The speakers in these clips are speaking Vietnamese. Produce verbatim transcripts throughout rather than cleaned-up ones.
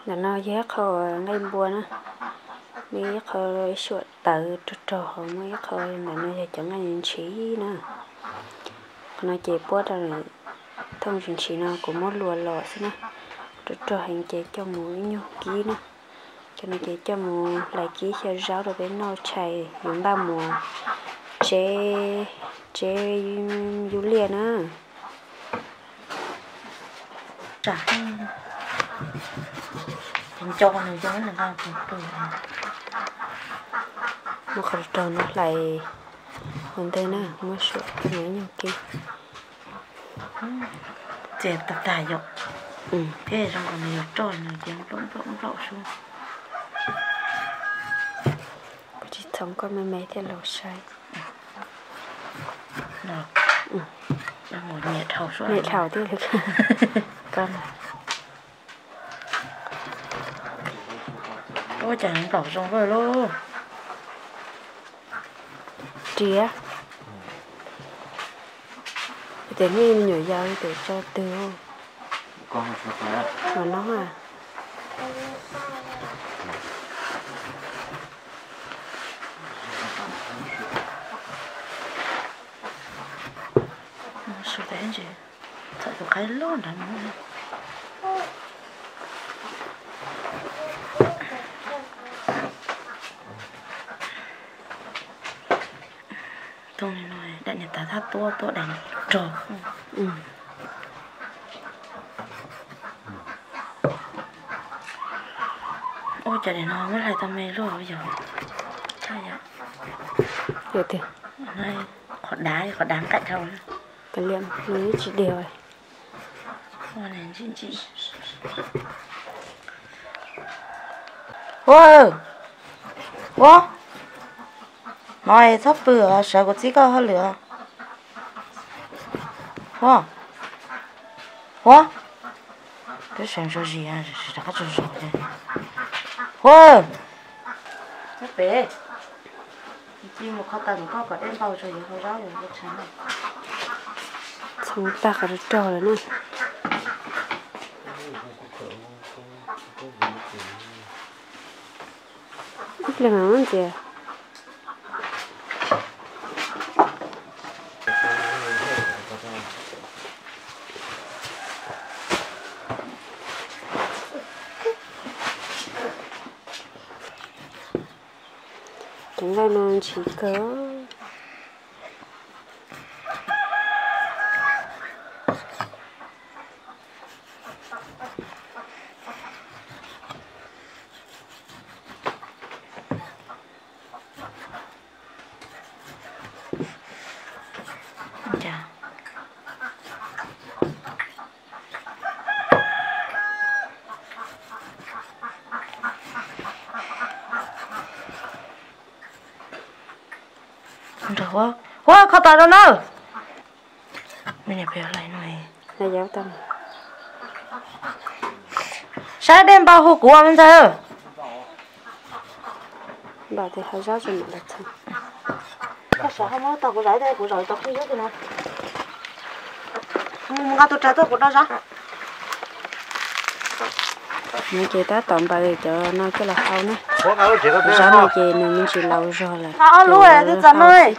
là nó giá khô ngay bùa nữa mấy khô sụt tự trò mấy khô là nó chẳng ai nhìn chỉ nữa nó chỉ bớt rồi thông chuyện chỉ nào cũng muốn lùa lọ xí nữa trò hành chế cho mũi nhau ký nữa cho nó chế cho mùa lại ký cho rau rồi bên nó chảy dùng ba mùa chế chế du liền á trả thành cho này cho nó là bao nhiêu tuổi nó không tròn nó lại còn đây nè mua sữa cái mấy nhau kia chè tập tài dọc ừ cái trong còn nhiều tròn này chén rỗng rỗng rỗng xuống chỉ thống con mấy mấy thế lẩu say được ừ đang ngồi nhiệt hầu xuống nhiệt hầu thế được con ôi chẳng rỗng rỗng rồi luôn tría để nghe nhỏ dao để cho tiêu con phải mà nó à số tiền gì thật là cái lớn lắm tôi nói đại nhật ta thắt tua tua đánh trò ừ ôi trời để nó mới lại tao mê rồi bây giờ sao vậy được thì này khó đá khó đám cạnh thôi cái liệm mới chỉ đều rồi hoa này chị chị wow wow nói sắp bữa sợ có chỉ có hơn nữa wow wow cái sản xuất gì à sẽ có sản xuất đây wow sắp bể chỉ một khó tận có có đem bao rồi rồi đó rồi cái sản này xong ta cả trò rồi nè ít là món gì à chẳng ra nó chỉ có chà được quá quá khó tao đâu nữa mình nhập về lại này là giáo tâm sao đem bao hồ của mình sao bảo thì hơi giáo cho mình là thật có sợ không có tao có giải đây của rồi tao không nhớ cái nào ngã tôi trái tôi của nó ra mấy chị ta tóm bài cho nó cái là hao nữa có nào chỉ có sao mấy chị này mình chỉ lâu rồi là nó luôn rồi cái chân ơi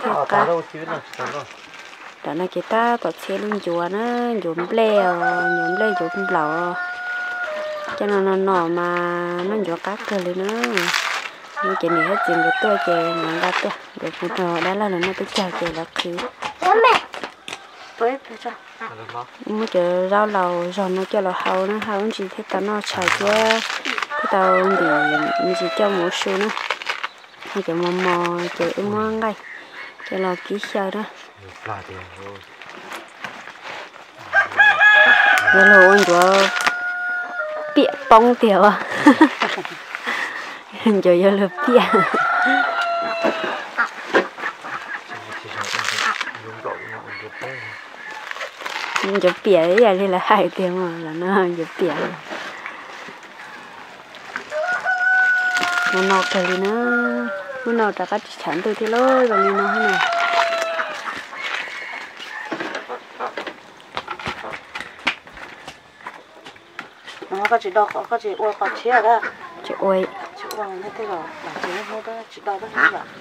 đó là chị ta có xe luôn chùa nó nhuộm leo nhuộm leo nhuộm lọ cho nên nó nọ mà nó nhuộm cá cơ lên nữa mấy chị này hết chuyện của tôi chị mà ra tôi được một trò đó là nó tôi chào chị là khí tôi cho mới chờ rau lầu rồi nó cho là hầu nó hầu chỉ thế tao nó xài chứ thế tao thì mình chỉ cho một số nữa hay cho mò mò chờ em mò ngay cho là kỹ sao đó giờ là anh của bịa bông tiểu à giờ giờ là bịa giờ bịa ấy là là hai tiếng mà là nó giờ bịa nó nọ cái nó nó nọ cả cái chén từ thì lôi rồi nó thế này nó có chỉ đo có chỉ uo có chia đó chị ơi chỉ uo hết thế rồi là chỉ hết đó chỉ đo đó hết rồi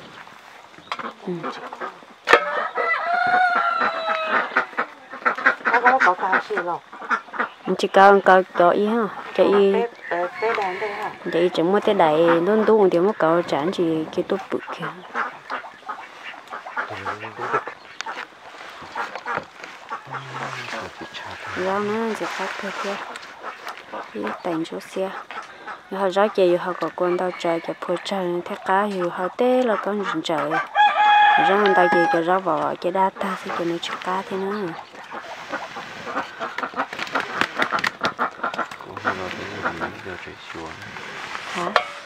nó có có cá gì rồi chỉ cao cao cao ý ha chị bé đàn đây ha chị chỉ mua cái đại luôn đúng thì mới cao chán chỉ cái tốt bự kia rau nó chỉ phát thôi kia đi tành chỗ xe họ rau chị họ có con tao trời cái phơi trời thế cá thì họ té là con rừng trời rau người ta gì cái rau vào cái đá ta thì cái này chụp cá thế nữa hả?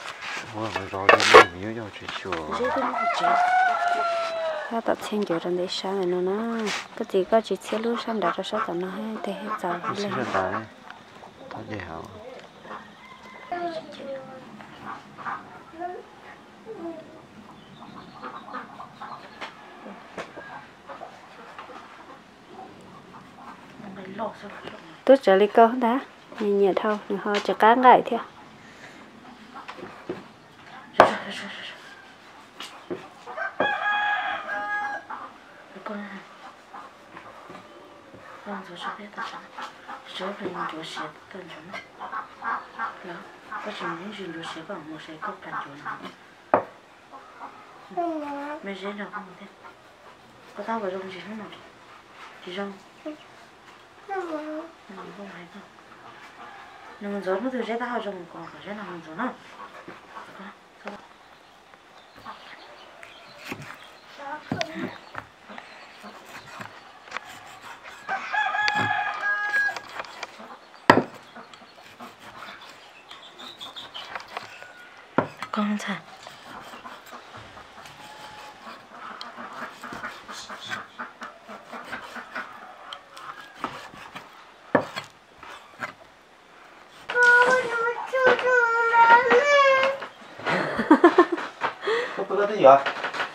Nó tập xem kiểu trong đấy sáng này nó nó cái gì có chỉ xe lúa sáng đặt ra sáng tận nó hết thế hết giờ lên Thật vậy hả? tôi trở lại câu đã nhìn nhẹ thôi nhưng họ chỉ cá ngại thôi 让做这边的啥，这边做些感觉呢，然后我今天就做些个，我些个感觉呢，没人了，我的，我打个东西什么，几张，嗯，我买个，你们做不做这打好中国，好像他们做呢，走吧。刚才。 Có bữa cái gì vậy?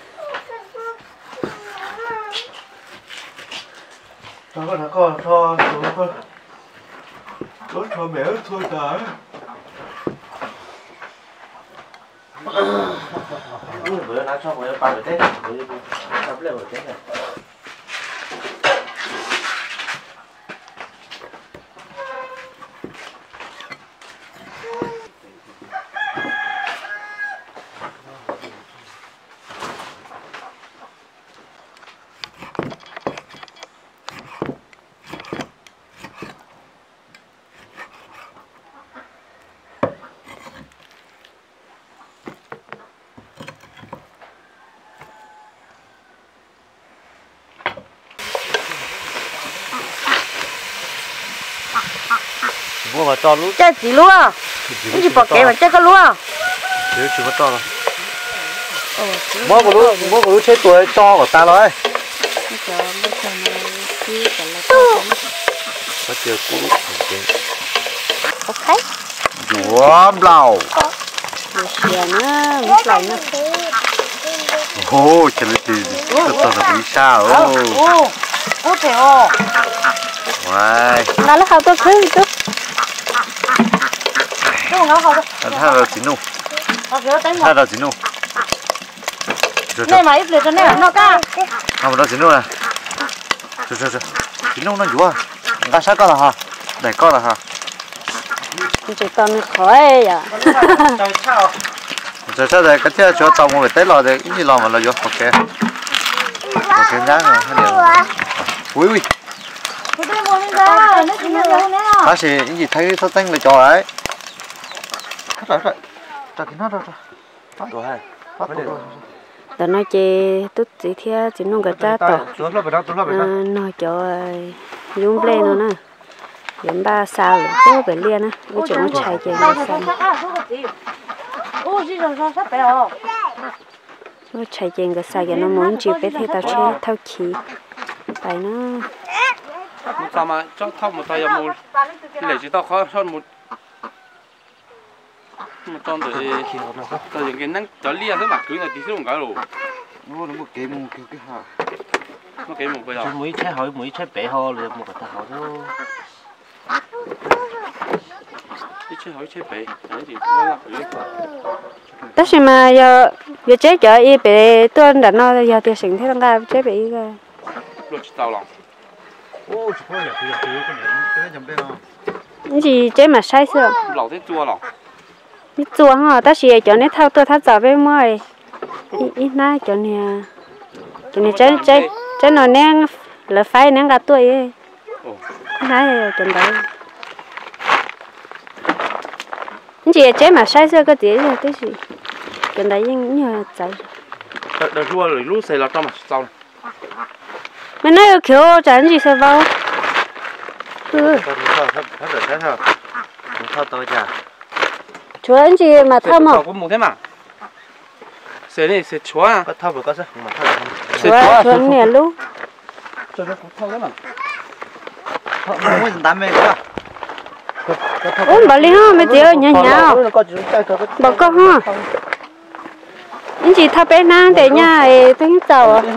Nó có nó con cho nó con nó cho mẹ thôi cả. Bữa nó cho bữa ba bữa tết bữa sao bữa bữa tết này. Mua mà cho lúa. Chơi gì lúa? Cái gì bỏ kệ mà chơi cái lúa? Chứ chưa có to đâu. Mua của lúa, mua của lúa chế tuổi to của ta rồi. Có chưa cũ. ok Dúa blau. một xìa nữa một lại nữa Ô, trời ơi, thật to là quý sao. Ô, ô trời ơi. Wow. nó là không có thứ chút Anh thay vào chín nụ. Thay vào chín nụ. Này mà ít lệ cho này nó ca. Không, nó chín nụ này. Chờ, chờ, chờ. Chín nụ nó dúa. Anh ta sát con là hả? Đẩy con là hả? chỉ còn khỏi à Chờ sao đây, cái thứ cho tao mua về tết lò thì cái gì lò mà lò vô, ok. Ok nhá rồi, hai điều. Ui ui. Bác sĩ cái gì thấy thất thanh là trò đấy. Hết rồi, hết rồi. Trả kín hết rồi. Hết rồi hay. Hết rồi. đó nói chị tốt gì thế chỉ nông cái cha tỏ nói cho dùng lên nữa nè dùng ba sao rồi cố phải liền á cái chỗ nó chạy chị nó sao nó chạy chị cái sao nó muốn chịu phải thì tao chơi thao khí tại nó một sao mà cho thao một tay một để chỉ tao khó hơn một một con để tao dùng cái năng cho lia thế mà cứ là tí xíu một cái rồi nó nó một cái một cái cái hả nó cái một cái rồi mũi trái hỏi mũi trái bể ho rồi một cái tao thôi chơi hỏi chơi bể đấy thì nó là cái tất nhiên mà giờ giờ chế cho y bị tuần đã nó giờ tiêu sinh thế thằng cái chế bị cái lột tàu lòng ô chỉ có nhà thì thì cái này cái này chấm bên nào cái gì chế mà sai sữa lẩu thế chua lòng đi chua ha tất nhiên cho nên thao tôi thao giờ với mồi ít na cho nên cho nên chế chế chế nó nén là phải nén cả tuổi ấy này chuẩn đấy cái gì chế mà sai sữa cái gì là cái gì chuẩn đấy nhưng như vậy đợt đợt chua rồi lúc xài là trong mà tàu mình nói kiểu chẳng gì sao vào ừ tao thao thao thao được thế thao thao tao chả chúa anh chị mà thao mà có một thế mà xài này xài chúa à có thao được có sao mà thao chúa chúa nè lúc cho nó thao thế mà thao mới đam mê quá ủa bà li ha mấy tiêu nhá nhá bà có ha anh chị thao bé nang để nha tôi tàu à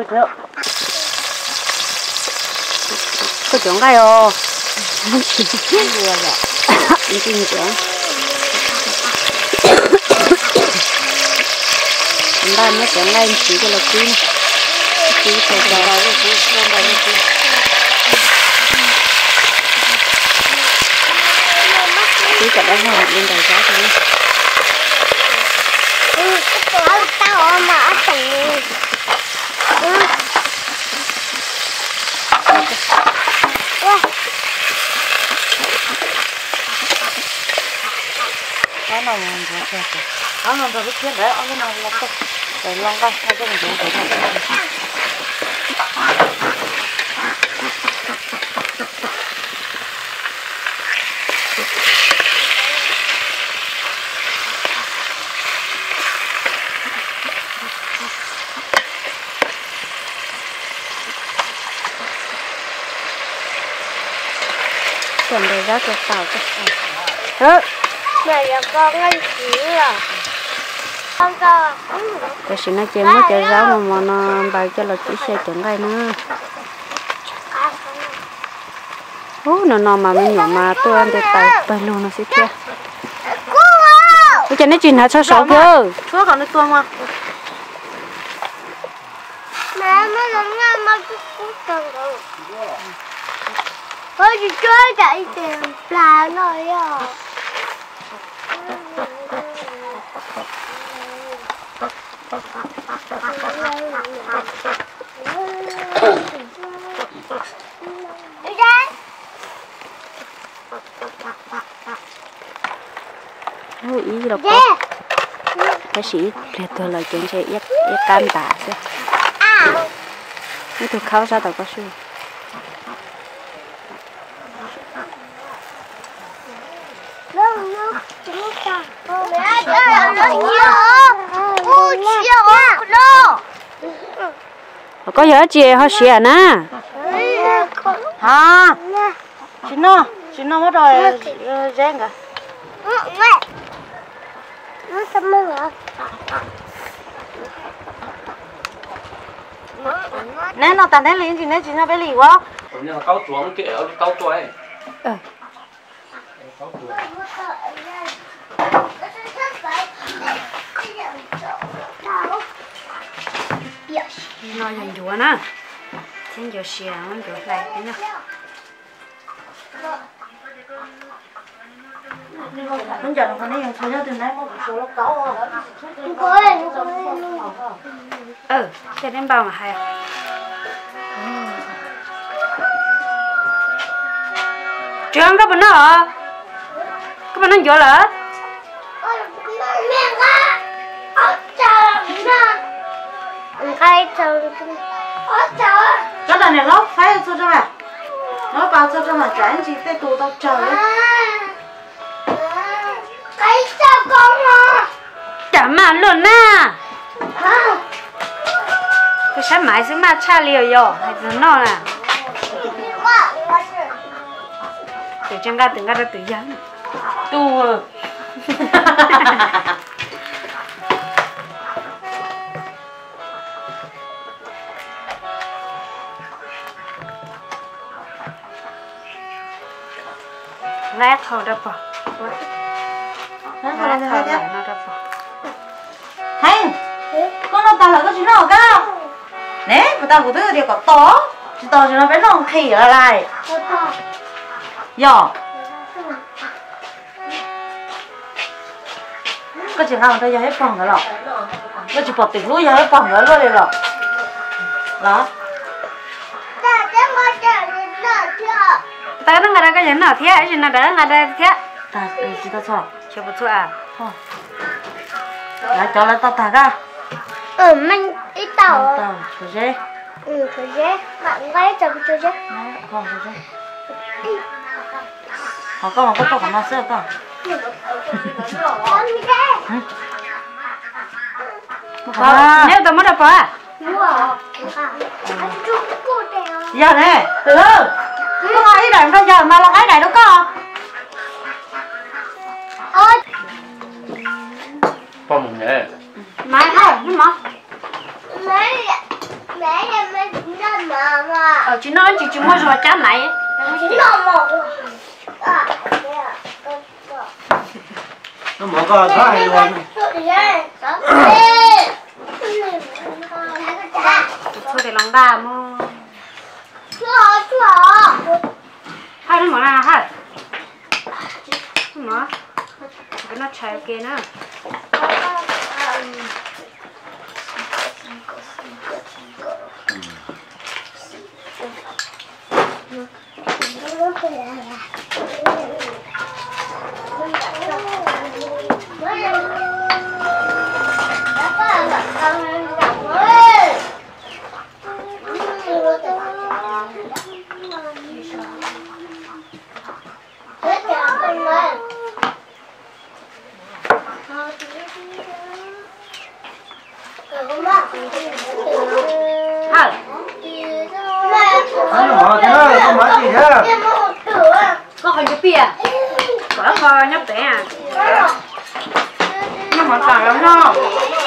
có chuyện cái ồ anh chị anh chị chuyện anh ta nói chuyện này anh chị cái là quý quý phải vào cái quý lên vào cái quý quý cả đó hoa lên đầu giá thôi ừ cái tao mà ở tầng nó nào mà nó chơi nó nào rồi biết đấy ông cái nào là cái để long cái nó cái mình dùng cái này chuẩn bị ra cái tàu cái mẹ nhà con ăn chỉ à con co cái gì nó chơi mới chơi rau mà mà nó bài cho là chỉ xe chuẩn cái nữa ô nó nó mà mình nhỏ mà tôi ăn để tay tay luôn nó sẽ kia cái chân nó chuyện hả sao sợ cơ chúa còn nó tua mà mẹ mới làm ngay mà cứ cứ cần rồi ôi chị chơi chạy tìm là rồi à ôi ý gì đâu có cái gì liệt tôi là chuyện chơi ít ít can tả chứ cái tôi khâu ra tao có suy có giờ chị họ xỉa nè hả chị nó chị nó mất rồi rèn cả mẹ nó sao mơ hả nè nó tàn đến liền chị nè chị nó bé lì quá nhưng mà câu chuồng kia ở câu chuồng ấy nó dần dùa nè xin dùa xìa nó dùa lại thế nào bây giờ nó còn đi chơi từ nãy một số lúc cáu à có em ừ cho đến bao mà hay trường các bạn nó các bạn nó dùa lỡ cái trời cái này này lóc phải cho cho mày nó bao cho cho mày tránh chị tay tù tao trời cái sao con à chả mà luôn nè cái sáng mai sẽ mà cha liều yo hay là nó nè từ trong cái từng cái đó tự dán tu lát thôi đó bỏ Hả? Con lát làm gì thôi thế? lại nó đó bỏ Thành, con nó tao là cái chuyện nào cả? Nè, mà tao của tôi thì có to, chỉ to cho nó bé nó khỉ lại lại. Giờ, có chuyện nào tao giờ hết phòng rồi lọ, có chỉ bỏ tiền lúa giờ hết phòng rồi luôn đi lọ, đó. ta nó ngài cái gì nào thế ấy gì nào đó ngài đây thế Ta, chỉ tao cho, chưa một chút à thôi. Lại cho lại tao thả ra. Ừ, mình ít tàu. Tao, cho dễ. Ừ, cho dễ. Bạn gái cho cho dễ. Không, cho dễ. Họ có một cái câu của nó xưa cơ. Con đi đây. À. nếu tao mất đâu à Mua. Anh chụp cô đèo. Giờ nè, từ từ. Có ai đánh bây giờ mà là cái này đâu có. Ôi. Con mùng nhẹ. mai thôi nhưng mà Mẹ mẹ nhà mình cũng ra mà mà. ờ chị nói chị chỉ mua rồi chán này Chỉ nó một. À, nó mở coi có hay luôn thôi để lòng đà mà Chúa chúa. hai đứa mở ra hai mở cái nó chạy kia nữa hai nó mở thế nó mở gì thế có hơi cái bia có hơi nhấp té à nhưng mà càng lắm nó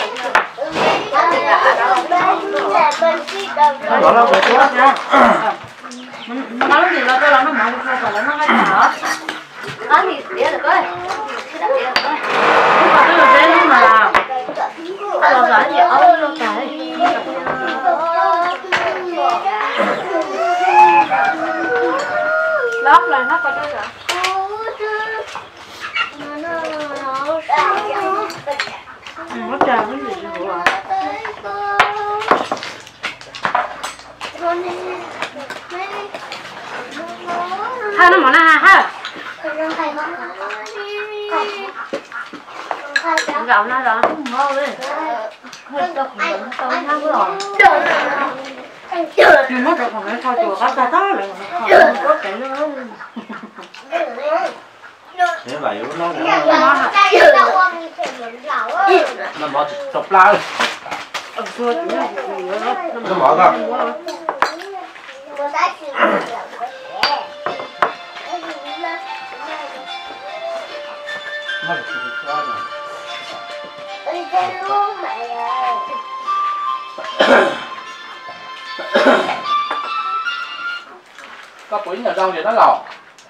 nó mở nó về quá nha Nó nói gì là tôi làm nó mở một cái là nó cái thở. đó thì tía được ơi Nhưng mà tôi là dễ lắm mà. Lo giả gì ơi lo cái. lót lên nó có đấy rồi Nó trà cái gì chứ bộ à. hai nó mở ra ha gạo nó rồi Ngon đi. Hơi tao không nhận tao ăn rồi. Nhưng nó được còn thôi chùa các ta đó lại không có cái nữa. thế vậy nó Nó bỏ chọc la rồi. ờ thôi chỉ là nó mở ra Nó là chịu quá rồi. Có quỷ nhà đâu vậy nó lò.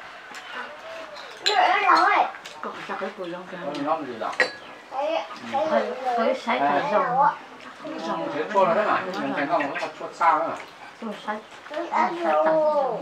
Còn sao cái cùi lông ra. Nó gì đâu. Cái sấy phải rồng. Rồng Thế cô nó đấy mà, mình thành không nó thật chuột sao nữa mà. tôi sấy. Sấy tầm.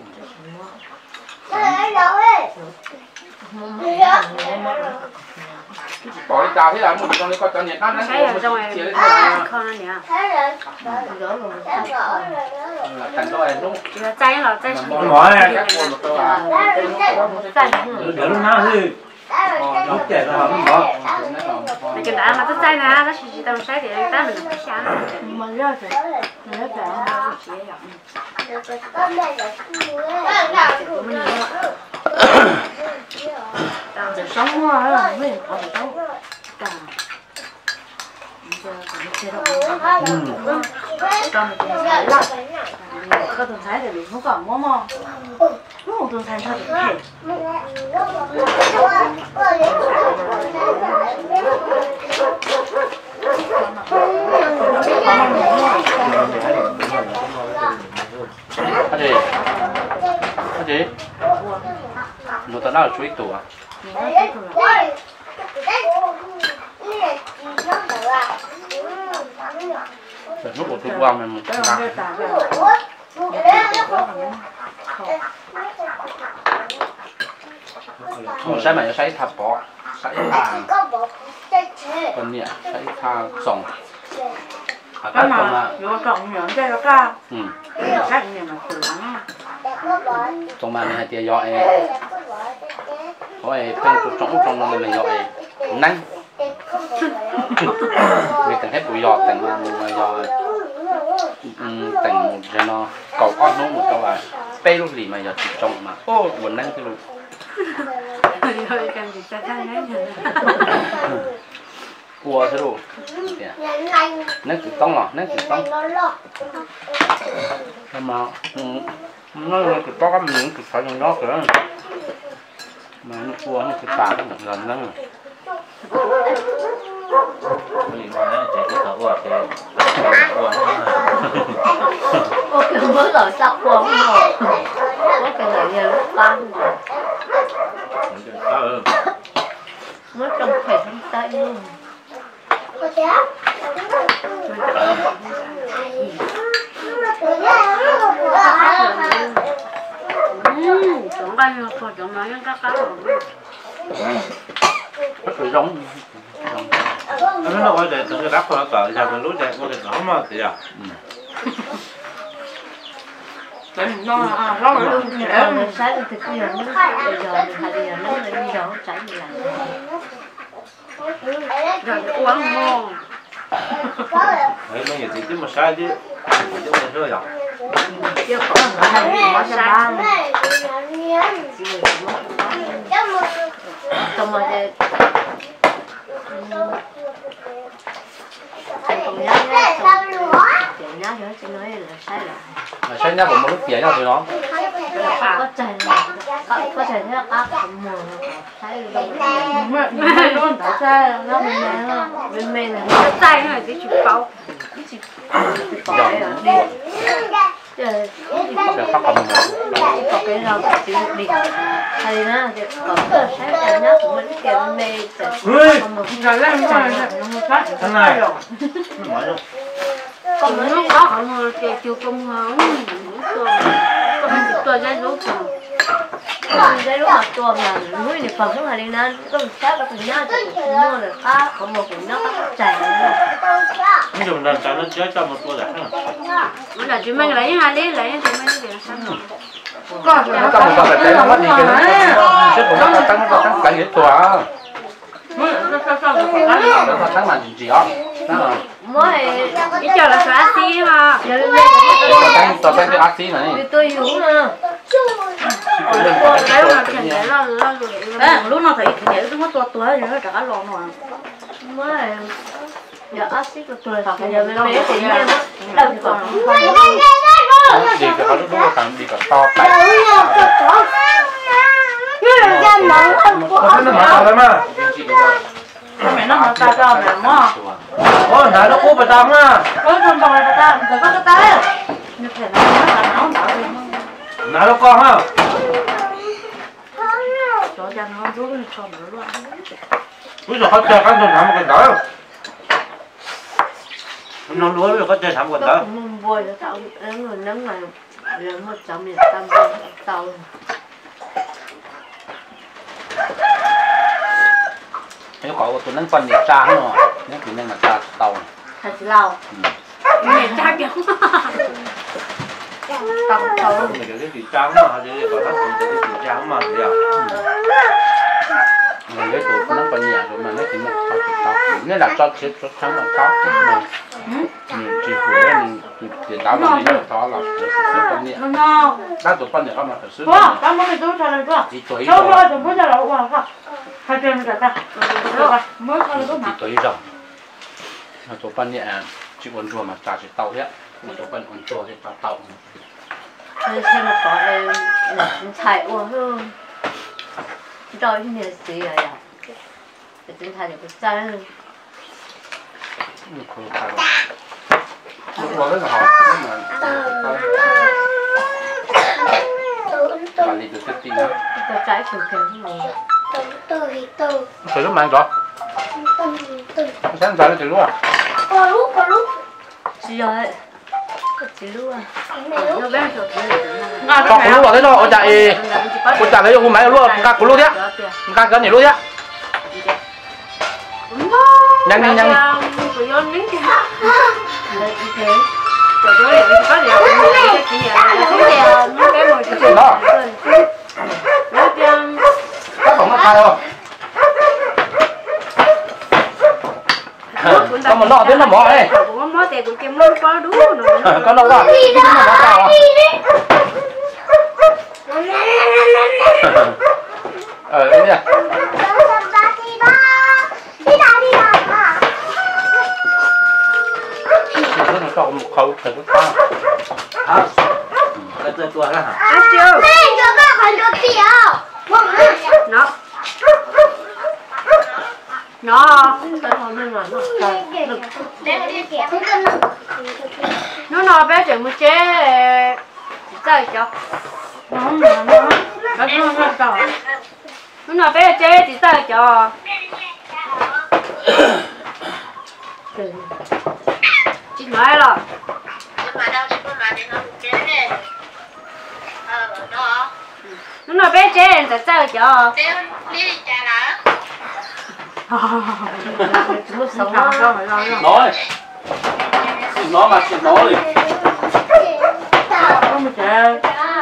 Bỏ đi chào thế là một trong đấy có cho nhiệt ăn đấy. cái ở trong này Chia lên không nó nhỉ Gỡ rồi. là thành đôi này đúng. chỉ là chay là chay nó mở này Các cô một câu à. chay để lúc nào thì nó trẻ rồi nó mở mà cái đá mà tôi chay nè nó chỉ tao chay thì ta mình làm cái sáng Mà ra rồi. Nó phải ăn chỉ vậy. Để sống quá á, mình còn sống. Cả. Giờ còn chưa đâu. Còn một tuần thái là có tuần thái thì mình không còn mua mà. Nó một tuần thái thôi thì thể. Hả chị? Hả chị? Một tấn nào chuối tủ à lúc một lúc qua mình mình sai mà sai thập bỏ sai thang con nhẹ sai thang sòng cái mà vô trọng nhẫn cái đó ca ừ cái gì mà từ nó trong mà này thì dọ ấy có ấy bên của trong trong nó mình dọ ấy nắng mình cần hết bụi dọ thành mà mình dọ thành một cái nó cầu con nó một câu là pe lúc gì mà giờ chỉ trong mà ô buồn nắng cái lúc rồi cần gì cho cái này cua thế đủ nắng chỉ tông lò nắng chỉ tông mà nó là cái to cái miếng cái phải trong đó kìa mà nó cua nó cái tảng một lần nữa Vì bọn nó chạy cái thở của cái của Ô kìa mới rồi sao qua không rồi. Ô kìa là giờ lúc tăng rồi. Mới trong phải trong tay luôn. 음, 정말 좋고 정말 행복하고. nó giống nó nó gọi là tự đắp vào cỡ ra cái lúa đẹp có thể nó mà thì à nó à nó là luôn Mình ăn mình sáng thì cứ giờ nó bây giờ mình hay giờ nó đi đâu chảy gì làm. rồi uống ngon. đấy nó nhiều chứ mà sai chứ chứ mà rơi rồi Chưa có người hay đi mở ra ba. Xong rồi thì còn nhớ nhớ chị nhớ nhớ chị nói là sai rồi. mà sai nhau của một lúc kia nhau thì nó Có trời có có trời thế là có cầm mùa sai rồi. Mẹ luôn Tại sao nó mình mẹ mình mẹ là nó tay này cái chụp bao. bỏ đi. Trời sẽ phát cầm có cái rau chỉ đi hay nó thì có cái sáng trời nó cũng mình kêu mê không được rồi lên mà nó một phát thằng này nói đâu còn nó có không người kêu chưa công hứng còn mình tôi ra lúc mình đây lúc học tuần là núi này phần xuống là đi nên có một sáng là cùng nhau thì cũng mua được cá không một cũng nó có chảy nhưng mà lần sau nó chết cho một cô giả mới là chị mình lấy hai lý lấy chị mình để sao nó cầm một con phải té nó mất đi cái nó xếp của nó tăng nó tăng cái gì tòa nó tăng là gì đó mới cái chờ là xóa xí mà giờ lên tăng tòa tăng cái ác xí này tôi hiểu nè đấy là chuyện đấy là là Ê, lúc nào thấy cái nhảy nó to to rồi nó trả lon rồi. mới giờ ác xí của tôi giờ lên bé thì em đâu còn đi cái nó nó thằng đi cả to tay nó mà rồi mà Mẹ nó mà ta cho mẹ mà. ôi này nó cố phải tao mà Ôi không bằng là ta, ta có cái tay. Như thế này nó là nó bảo đi. này nó con ha Cho ra nó rút nó cho nó luôn. bây giờ có chơi cái gì làm một cái đó nó lúa rồi có chơi làm một cái đó cũng vui cho tao em người nắng này rồi một trăm miền tam tao nếu có tụi nó phân nhiệt tra nữa nếu tụi nó là tra tàu thật lâu mẹ cha kìa tao tao mình cái gì trắng mà hay là có nó cái gì trắng mà thì à mà nếu tụi nó phân nhiệt rồi mà nếu tụi nó cho tụi tao nếu là cho chết cho trắng là cao mà mình chỉ huế mình chỉ đào mình nó đó là sự phân nhiệt Nó no. đa tụi phân nhiệt không là phải sự Wow, tao mới tôi trả lời quá. chỉ tuổi Đâu rồi rồi, đừng có trả lời quá quá. Hai trăm cả ta. Mới trả lời có chỉ mặt. tuổi rồi mà tụi phân nhiệt chỉ uốn chùa mà trả chỉ tàu hết mà tụi phân uốn chùa thì trả tàu nên xem một có em là cũng thay ua hơn rồi thì nhiều gì rồi à để chúng ta được cái trái hơn không phải đâu lúc đó rất là hot nhưng mà là đi được cái tiền đó Cho trái kiểu kiểu như này. từ lúc mang rồi sáng giờ nó từ lúc à Chị ơi. Chị luôn à. Nó bé rồi thì cho của lúc vào thế thôi ôi chạy ôi chạy lấy ông máy luôn ca của lúc thế ca cái này lúc thế nhanh đi nhanh Của vô miếng kìa. Đấy thế. Rồi tôi để có gì không? Cái gì à? Không đèo nó cái mồi cái chuyện đó nó chăng các bạn nó khai không có một nọ thế nó mỏ đây cũng có mỏ tiền cũng kem luôn có đúng rồi. có đâu đó nó mỏ cao à ờ đây nè nó cho một khẩu từ cái ta à cái chơi tua đó hả Á chưa? Nó. Nó. Nó nó bé chỉ một chế chơi cho. Nó nó nó. Nó nó nó cho. Nó nó bé chế chỉ chơi cho. Chị nói rồi. Nó nói bé chế em sẽ chơi cho. Chúng sống nó rồi rồi. nói nó mà chuyện nói đi Không chơi.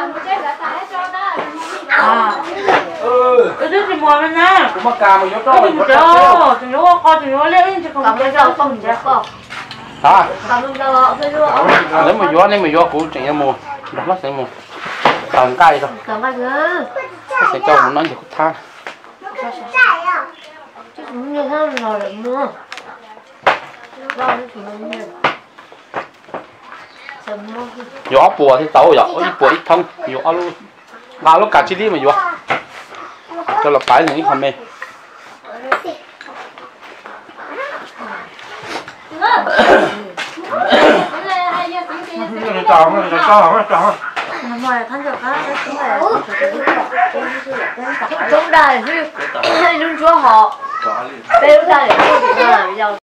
À. ừ Cái đứa thì mua lên nè. cũng mà cà mà vô cho Không mình chơi. Thì nó con thì nó lên chứ không. Cầm cái rau không chết không? hả Cầm cái rau cái rau. nếu mà vô nếu mà vô cũng chuyện em mua đập nó sẽ mua tầm cây thôi Cầm cái gì? sẽ cho nó nói gì cũng tha Chứ cũng như thế nào để mua. Rau nó chỉ mua nhiều. Sớm mua. vô ốc bùa thì tao rồi ít bùa ít thông vô ốc luôn vào lúc cả chi đi mà vô cho là phải những hầm mê nó tròn nó tròn nó tròn Nó mời thân được á, chúng là chúng đây, luôn chúa họ. Bây giờ để